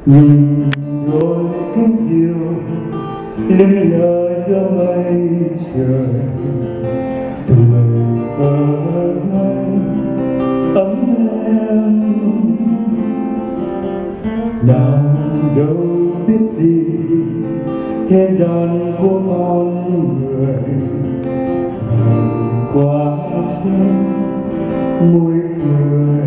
nhìn đôi cánh diều lững lờ giữa mây trời, tuổi thơ ngây ấm em nào đâu biết gì thế gian của con người ngày qua trên môi cười.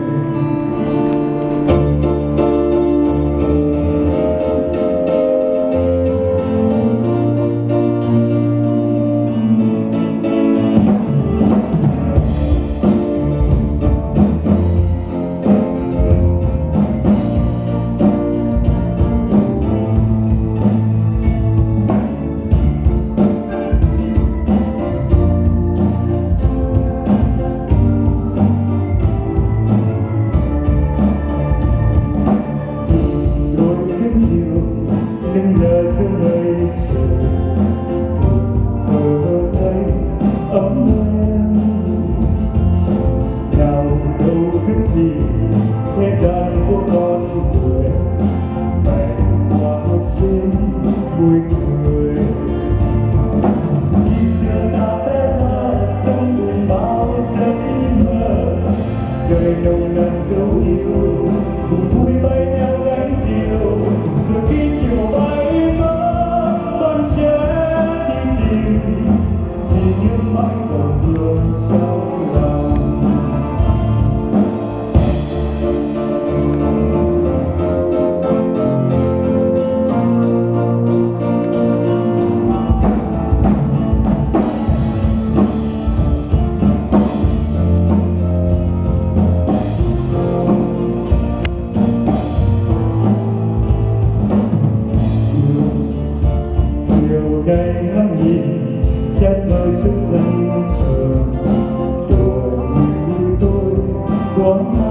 Thế gian của con người ngày qua trên môi cười. Khi xưa ta bé thơ sống cùng bao giấc mơ, đời nồng nàn dấu yêu cùng vui bay theo cánh diều. Rồi khi chiều bay mất con trẻ đi tìm thì những mãi còn vương trong lòng. Đây ngắm nhìn chết mơ trước lưng trời, tuổi như tôi có